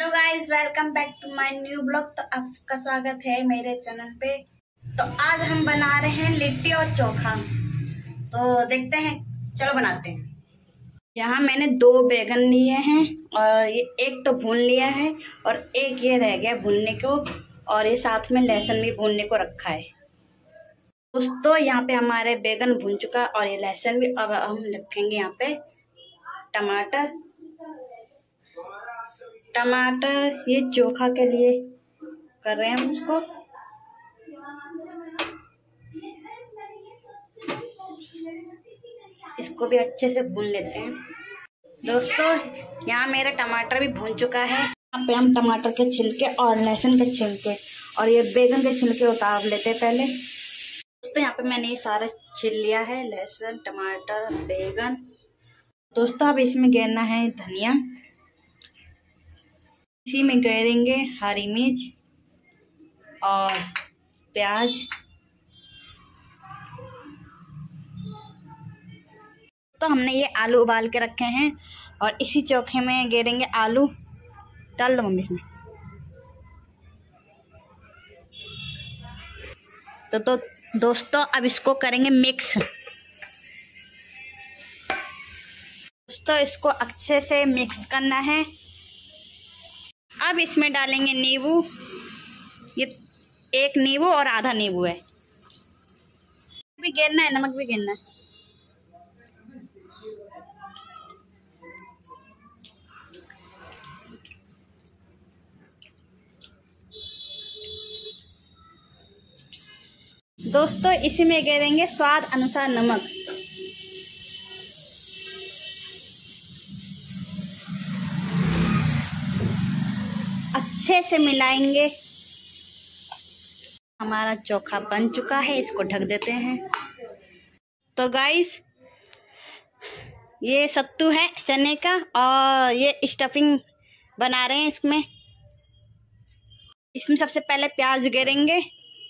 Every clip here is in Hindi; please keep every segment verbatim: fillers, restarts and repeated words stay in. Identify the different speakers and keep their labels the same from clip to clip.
Speaker 1: Hello guys, welcome back to my new blog. तो आप सबका स्वागत है मेरे चैनल पे। तो आज हम बना रहे हैं लिट्टी और चोखा। तो देखते हैं, चलो बनाते हैं। यहाँ मैंने दो बैगन लिए हैं और ये एक तो भून लिया है और एक ये रह गया भूनने को, और ये साथ में लहसुन भी भूनने को रखा है। दोस्तों यहाँ पे हमारे बैगन भून चुका और ये लहसुन भी। अब हम रखेंगे यहाँ पे टमाटर टमाटर ये चोखा के लिए कर रहे हैं हम उसको। इसको भी अच्छे से भून लेते हैं। दोस्तों यहाँ मेरा टमाटर भी भून चुका है। यहाँ पे हम टमाटर के छिलके और लहसुन के छिलके और ये बैगन के छिलके उतार लेते हैं पहले। दोस्तों यहाँ पे मैंने ये सारा छिल लिया है, लहसुन, टमाटर, बैगन। दोस्तों अब इसमें गेरना है धनिया, इसी में गेरेंगे हरी मिर्च और प्याज। तो हमने ये आलू उबाल के रखे हैं और इसी चोखे में गेरेंगे आलू। डाल दो मम्मी इसमें। तो, तो दोस्तों अब इसको करेंगे मिक्स। दोस्तों इसको अच्छे से मिक्स करना है। अब इसमें डालेंगे नींबू। ये एक नींबू और आधा नींबू है। भी गिरना है, नमक भी गिरना है। दोस्तों इसी में गिरेंगे स्वाद अनुसार नमक। अच्छे से मिलाएंगे। हमारा चोखा बन चुका है, इसको ढक देते हैं। तो गाइस ये सत्तू है चने का और ये स्टफिंग बना रहे हैं इसमें। इसमें सबसे पहले प्याज गिरेंगे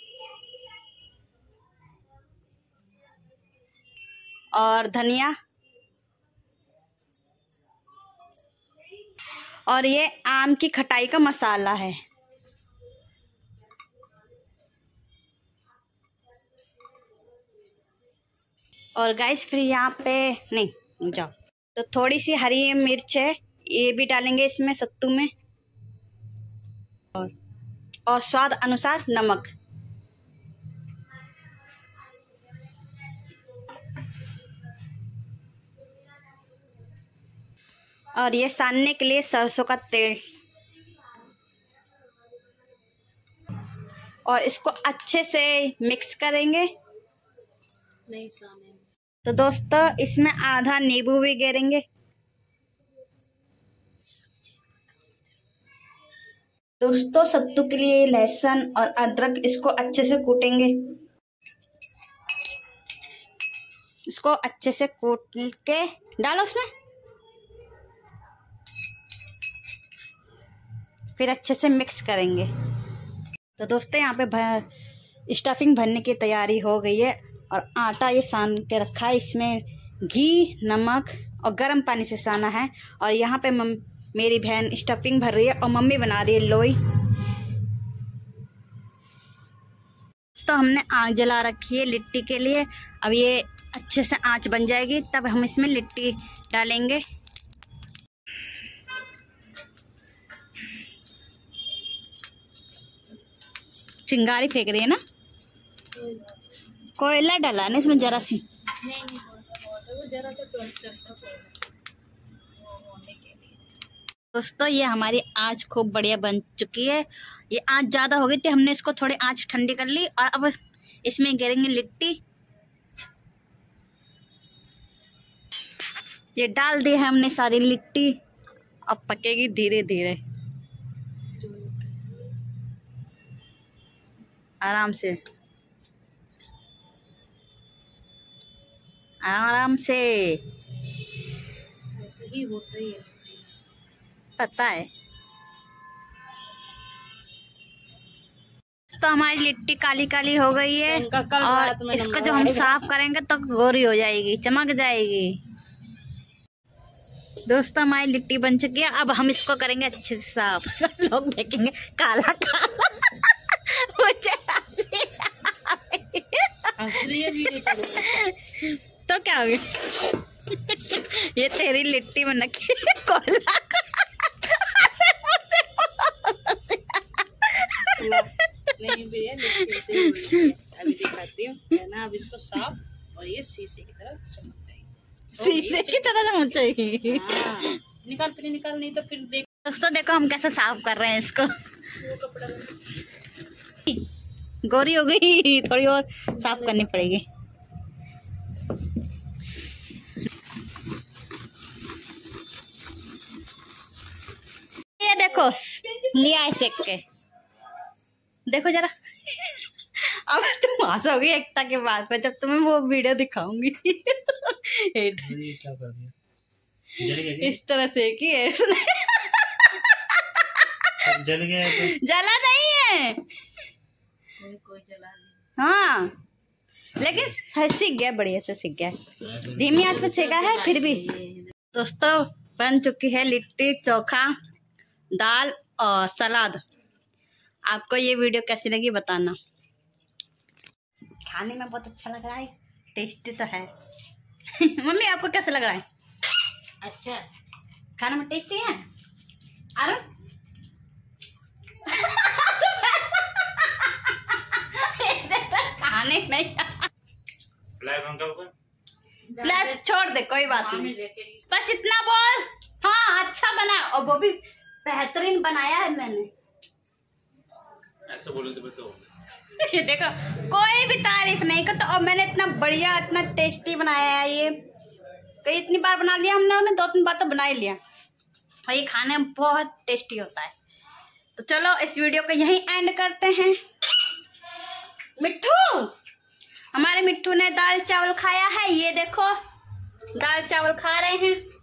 Speaker 1: और धनिया, और ये आम की खटाई का मसाला है। और गाइस फिर यहाँ पे नहीं जाओ तो थोड़ी सी हरी मिर्च है, ये भी डालेंगे इसमें सत्तू में। और और स्वाद अनुसार नमक। और ये सानने के लिए सरसों का तेल। और इसको अच्छे से मिक्स करेंगे। नहीं साने। तो दोस्तों इसमें आधा नींबू भी गिरेंगे। दोस्तों सत्तू के लिए लहसुन और अदरक इसको अच्छे से कूटेंगे। इसको अच्छे से कूट के डालो उसमें। फिर अच्छे से मिक्स करेंगे। तो दोस्तों यहाँ पे भर, स्टफिंग भरने की तैयारी हो गई है। और आटा ये सान के रखा है, इसमें घी, नमक और गर्म पानी से साना है। और यहाँ पे मम, मेरी बहन स्टफिंग भर रही है और मम्मी बना रही है लोई। तो हमने आग जला रखी है लिट्टी के लिए। अब ये अच्छे से आंच बन जाएगी तब हम इसमें लिट्टी डालेंगे। चिंगारी फेंक रही है ना। कोयला डाला ना इसमें जरा सी। नहीं नहीं वो जरा सा। दोस्तों ये हमारी आंच खूब बढ़िया बन चुकी है। ये आंच ज़्यादा हो गई थी, हमने इसको थोड़ी आंच ठंडी कर ली। और अब इसमें गिरेंगे लिट्टी। ये डाल दी है हमने सारी लिट्टी। अब पकेगी धीरे धीरे, आराम से आराम से। ऐसे ही होता ही है, पता है। तो हमारी लिट्टी काली काली हो गई है और इसको जब हम साफ करेंगे तो गोरी हो जाएगी, चमक जाएगी। दोस्तों हमारी लिट्टी बन चुकी है, अब हम इसको करेंगे अच्छे से साफ। लोग देखेंगे काला काला। तो क्या हो गया? ये तेरी लिट्टी बन रखी है कोला।
Speaker 2: नहीं भैया, अभी दिखाती हूँ है ना। अब इसको साफ और ये शीशे की तरह चमक जाएगी,
Speaker 1: शीशे की तरह चमक जाएगी।
Speaker 2: हाँ, निकाल फिर निकाल, नहीं तो फिर देख।
Speaker 1: दोस्तों देखो हम कैसे साफ कर रहे हैं इसको।
Speaker 2: वो कपड़ा
Speaker 1: गोरी हो गई, थोड़ी और साफ करनी पड़ेगी। ये देखो लिया है सेक के, देखो जरा। अब तुम हंसोगी एकता के बाद में जब तुम्हें वो वीडियो दिखाऊंगी।
Speaker 3: क्या कर दिया? जल गया?
Speaker 1: इस तरह से की है उसने।
Speaker 3: जल गया है तो?
Speaker 1: जला नहीं है,
Speaker 2: कोई कोई जला नहीं।
Speaker 1: हाँ लेकिन सीख गया, बढ़िया से सीख गया। धीमी आंच पे सेका है फिर भी। दोस्तों बन चुकी है लिट्टी चोखा दाल और सलाद। आपको ये वीडियो कैसी लगी बताना। खाने में बहुत अच्छा लग रहा है, टेस्टी तो है। मम्मी आपको कैसा लग रहा है?
Speaker 2: अच्छा,
Speaker 1: खाने में टेस्टी है। अरे खाने नहीं, फ्लैश छोड़ दे, कोई बात नहीं, बस इतना बोल। हाँ अच्छा बना, और वो भी बेहतरीन बनाया है मैंने।
Speaker 3: ऐसे बोले तो बताओ।
Speaker 1: देखो कोई भी तारीफ नहीं करता, और मैंने इतना बढ़िया इतना टेस्टी बनाया है ये। कई इतनी बार बना लिया हमने, हमने दो तीन बार तो बना ही लिया, और ये खाने में बहुत टेस्टी होता है। तो चलो इस वीडियो को यहीं एंड करते हैं। मिट्ठू, हमारे मिट्ठू ने दाल चावल खाया है, ये देखो दाल चावल खा रहे हैं।